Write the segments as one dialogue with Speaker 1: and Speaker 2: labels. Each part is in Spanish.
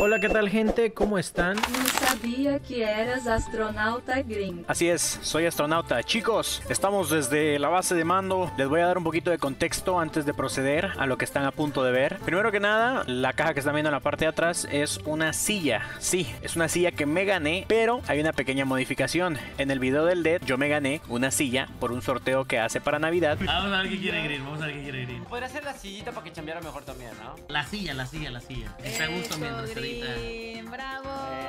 Speaker 1: Hola, ¿qué tal, gente? ¿Cómo están?
Speaker 2: No sabía que eras astronauta gringo.
Speaker 1: Así es, soy astronauta. Chicos, estamos desde la base de mando. Les voy a dar un poquito de contexto antes de proceder a lo que están a punto de ver. Primero que nada, la caja que están viendo en la parte de atrás es una silla. Sí, es una silla que me gané, pero hay una pequeña modificación. En el video del Dead, yo me gané una silla por un sorteo que hace para Navidad.
Speaker 3: Vamos a ver qué quiere Green, vamos a ver qué quiere Green.
Speaker 4: Podría ser la sillita para que chambeara mejor también, ¿no?
Speaker 3: La silla. Está a gusto mientras ahorita.
Speaker 2: Bravo.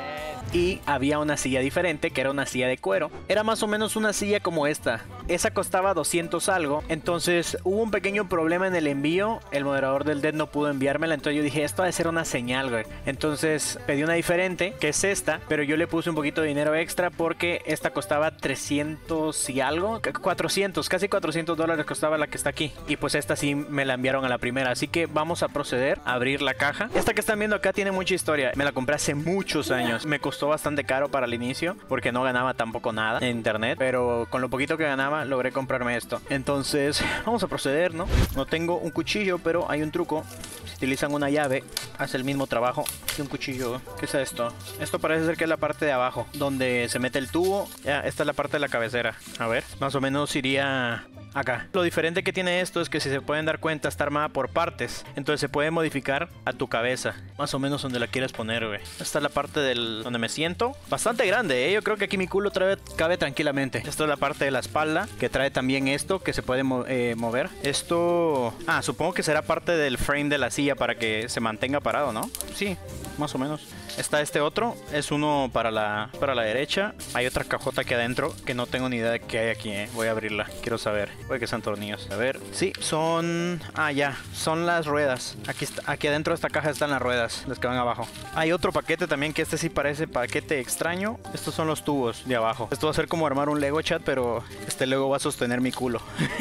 Speaker 1: Y había una silla diferente, que era una silla de cuero. Era más o menos una silla como esta. Esa costaba 200 algo. Entonces hubo un pequeño problema en el envío. El moderador del Dead no pudo enviármela. Entonces yo dije, esto ha de ser una señal, güey. Entonces pedí una diferente, que es esta. Pero yo le puse un poquito de dinero extra porque esta costaba 300 y algo. 400, casi $400 costaba la que está aquí. Y pues esta sí me la enviaron a la primera. Así que vamos a proceder a abrir la caja. Esta que están viendo acá tiene mucha historia. Me la compré hace muchos años. Me costó bastante caro para el inicio porque no ganaba tampoco nada en internet, pero con lo poquito que ganaba logré comprarme esto. Entonces vamos a proceder, ¿no? No tengo un cuchillo, pero hay un truco. Si utilizan una llave, hace el mismo trabajo que un cuchillo. ¿Qué es esto? Esto parece ser que es la parte de abajo donde se mete el tubo. Ya, esta es la parte de la cabecera. A ver, más o menos iría acá. Lo diferente que tiene esto es que, si se pueden dar cuenta, está armada por partes. Entonces se puede modificar a tu cabeza, más o menos donde la quieras poner, güey. Esta es la parte del donde me siento. Bastante grande, ¿eh? Yo creo que aquí mi culo cabe tranquilamente. Esta es la parte de la espalda, que trae también esto, que se puede mover. Esto... supongo que será parte del frame de la silla para que se mantenga parado, ¿no? Sí, más o menos. Está este otro, es uno para la derecha. Hay otra cajota aquí adentro que no tengo ni idea de qué hay aquí, ¿eh? Voy a abrirla, quiero saber. Puede que sean tornillos. A ver, sí, son... ya, son las ruedas. Aquí adentro de esta caja están las ruedas, las que van abajo. Hay otro paquete también, que este sí parece paquete extraño. Estos son los tubos de abajo. Esto va a ser como armar un Lego, chat, pero este Lego va a sostener mi culo.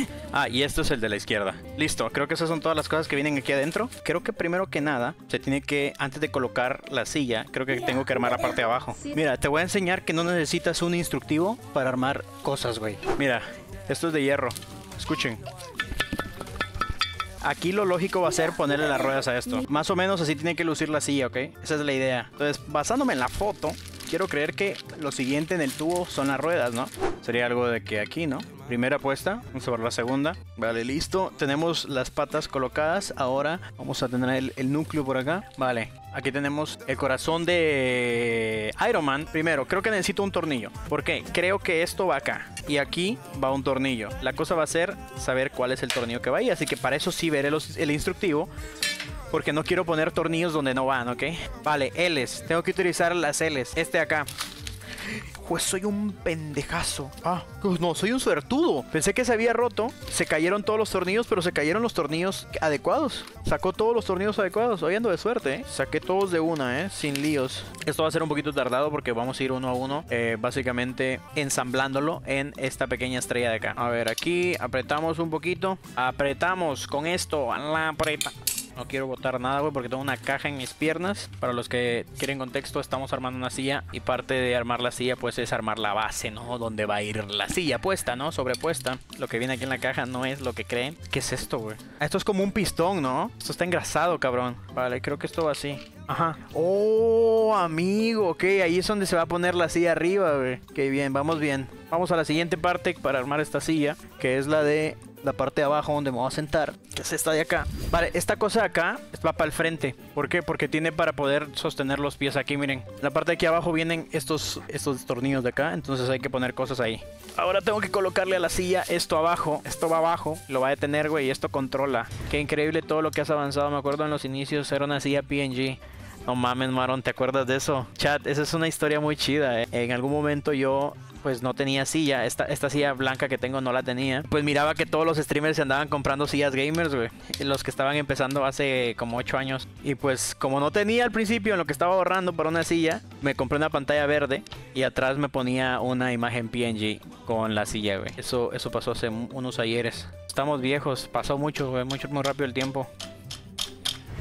Speaker 1: Y esto es el de la izquierda. Listo, creo que esas son todas las cosas que vienen aquí adentro. Creo que primero que nada, se tiene que, antes de colocar la silla, creo que tengo que armar la parte de abajo. Mira, te voy a enseñar que no necesitas un instructivo para armar cosas, güey. Mira, esto es de hierro. Escuchen. Aquí lo lógico va a ser ponerle las ruedas a esto. Más o menos así tiene que lucir la silla, ¿ok? Esa es la idea. Entonces, basándome en la foto, quiero creer que lo siguiente en el tubo son las ruedas, ¿no? Sería algo de que aquí, ¿no? Primera puesta, vamos a ver la segunda. Vale, listo. Tenemos las patas colocadas. Ahora vamos a tener el núcleo por acá. Vale, aquí tenemos el corazón de Iron Man. Primero, creo que necesito un tornillo. ¿Por qué? Creo que esto va acá y aquí va un tornillo. La cosa va a ser saber cuál es el tornillo que va ahí. Así que para eso sí veré el instructivo, porque no quiero poner tornillos donde no van, ¿ok? Vale, L's. Tengo que utilizar las L's. Este de acá. Pues soy un pendejazo. No, soy un suertudo. Pensé que se había roto. Se cayeron todos los tornillos, pero se cayeron los tornillos adecuados. Sacó todos los tornillos adecuados. Hoy ando de suerte, ¿eh? Saqué todos de una, ¿eh? Sin líos. Esto va a ser un poquito tardado porque vamos a ir uno a uno. Básicamente ensamblándolo en esta pequeña estrella de acá. A ver, aquí apretamos un poquito. Apretamos con esto. La apreta. No quiero botar nada, güey, porque tengo una caja en mis piernas. Para los que quieren contexto, estamos armando una silla. Y parte de armar la silla, pues, es armar la base, ¿no? Donde va a ir la silla puesta, ¿no? Sobrepuesta. Lo que viene aquí en la caja no es lo que creen. ¿Qué es esto, güey? Esto es como un pistón, ¿no? Esto está engrasado, cabrón. Vale, creo que esto va así. Ajá. Oh, amigo. Ok, ahí es donde se va a poner la silla arriba, güey. Ok, bien, vamos bien. Vamos a la siguiente parte para armar esta silla, que es la de... la parte de abajo donde me voy a sentar, que es esta de acá. Vale, esta cosa de acá va para el frente. ¿Por qué? Porque tiene para poder sostener los pies aquí, miren. La parte de aquí abajo vienen estos tornillos de acá, entonces hay que poner cosas ahí. Ahora tengo que colocarle a la silla esto abajo. Esto va abajo, lo va a detener, güey, y esto controla. Qué increíble todo lo que has avanzado. Me acuerdo en los inicios era una silla PNG. No mames, Maron, ¿te acuerdas de eso? Chat, esa es una historia muy chida, ¿eh? En algún momento yo... pues no tenía silla, esta silla blanca que tengo no la tenía. Pues miraba que todos los streamers se andaban comprando sillas gamers, güey. Los que estaban empezando hace como 8 años. Y pues como no tenía al principio en lo que estaba ahorrando para una silla, me compré una pantalla verde y atrás me ponía una imagen PNG con la silla, güey. Eso pasó hace unos ayeres. Estamos viejos, pasó mucho, güey, muy rápido el tiempo.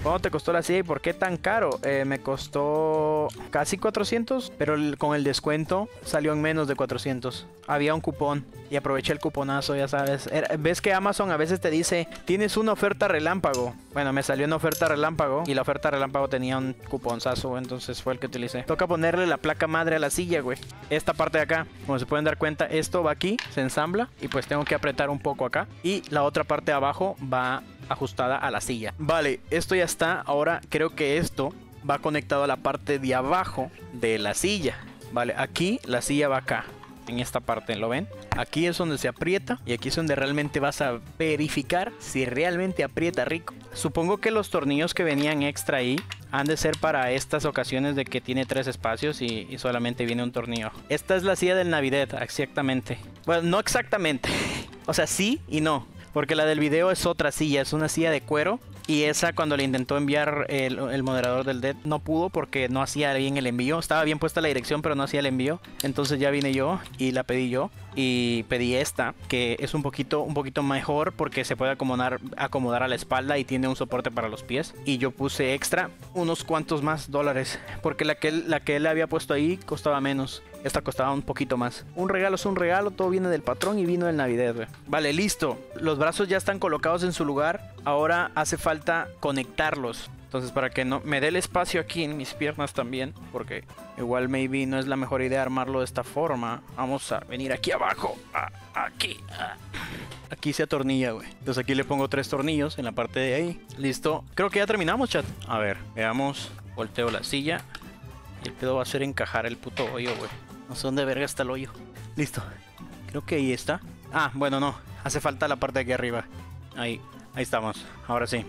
Speaker 1: ¿Cuánto te costó la silla y por qué tan caro? Me costó casi 400, pero con el descuento salió en menos de 400. Había un cupón y aproveché el cuponazo, ya sabes. ¿Ves que Amazon a veces te dice, tienes una oferta relámpago? Bueno, me salió una oferta relámpago y la oferta relámpago tenía un cuponzazo, entonces fue el que utilicé. Toca ponerle la placa madre a la silla, güey. Esta parte de acá, como se pueden dar cuenta, esto va aquí, se ensambla y pues tengo que apretar un poco acá. Y la otra parte de abajo va ajustada a la silla. Vale, esto ya está. Ahora creo que esto va conectado a la parte de abajo de la silla. Vale, aquí la silla va acá, en esta parte, ¿lo ven? Aquí es donde se aprieta y aquí es donde realmente vas a verificar si realmente aprieta rico. Supongo que los tornillos que venían extra ahí han de ser para estas ocasiones de que tiene 3 espacios y solamente viene un tornillo. Esta es la silla del Navidad, exactamente. Bueno, no exactamente. O sea, sí y no. Porque la del video es otra silla, es una silla de cuero. Y esa cuando le intentó enviar el moderador del Dead no pudo porque no hacía bien el envío. Estaba bien puesta la dirección pero no hacía el envío. Entonces ya vine yo y la pedí yo. Y pedí esta que es un poquito mejor porque se puede acomodar a la espalda y tiene un soporte para los pies. Y yo puse extra unos cuantos más dólares. Porque la que él había puesto ahí costaba menos. Esta costaba un poquito más. Un regalo es un regalo, todo viene del patrón y vino del Navidad, güey. Vale, listo. Los brazos ya están colocados en su lugar. Ahora hace falta conectarlos. Entonces para que no me dé el espacio aquí en mis piernas también, porque igual maybe no es la mejor idea armarlo de esta forma. Vamos a venir aquí abajo. Aquí. Aquí se atornilla, güey. Entonces aquí le pongo 3 tornillos en la parte de ahí. Listo. Creo que ya terminamos, chat. A ver, veamos. Volteo la silla. Y el pedo va a ser encajar el puto hoyo, güey. No sé dónde verga está el hoyo. Listo. Creo que ahí está. Ah, bueno, no. Hace falta la parte de aquí arriba. Ahí estamos. Ahora sí.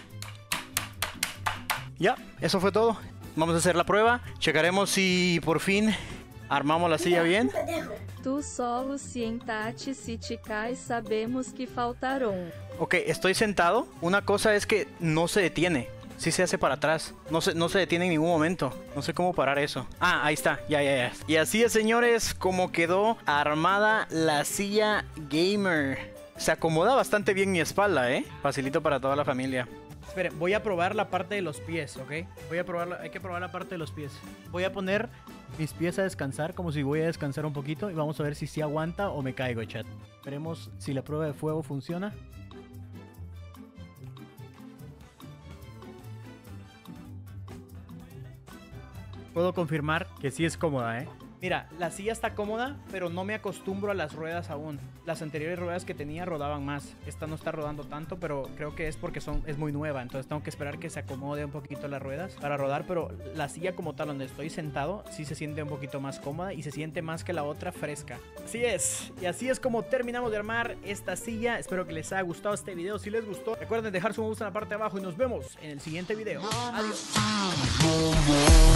Speaker 1: Ya, eso fue todo. Vamos a hacer la prueba. Checaremos si por fin armamos la silla bien.
Speaker 2: Tu solo sientate, si te caes, sabemos que faltaron.
Speaker 1: Ok, estoy sentado. Una cosa es que no se detiene. Sí se hace para atrás. No se detiene en ningún momento. No sé cómo parar eso. Ah, ahí está. Ya. Y así es, señores, como quedó armada la silla gamer. Se acomoda bastante bien mi espalda, ¿eh? Facilito para toda la familia. Esperen, voy a probar la parte de los pies, ¿ok? Hay que probar la parte de los pies. Voy a poner mis pies a descansar, como si voy a descansar un poquito. Y vamos a ver si sí aguanta o me caigo, chat. Veremos si la prueba de fuego funciona. Puedo confirmar que sí es cómoda, ¿eh? Mira, la silla está cómoda, pero no me acostumbro a las ruedas aún. Las anteriores ruedas que tenía rodaban más. Esta no está rodando tanto, pero creo que es porque es muy nueva. Entonces tengo que esperar que se acomode un poquito las ruedas para rodar. Pero la silla como tal, donde estoy sentado, sí se siente un poquito más cómoda y se siente más que la otra fresca. Así es. Y así es como terminamos de armar esta silla. Espero que les haya gustado este video. Si les gustó, recuerden dejar su me gusta en la parte de abajo y nos vemos en el siguiente video. Adiós.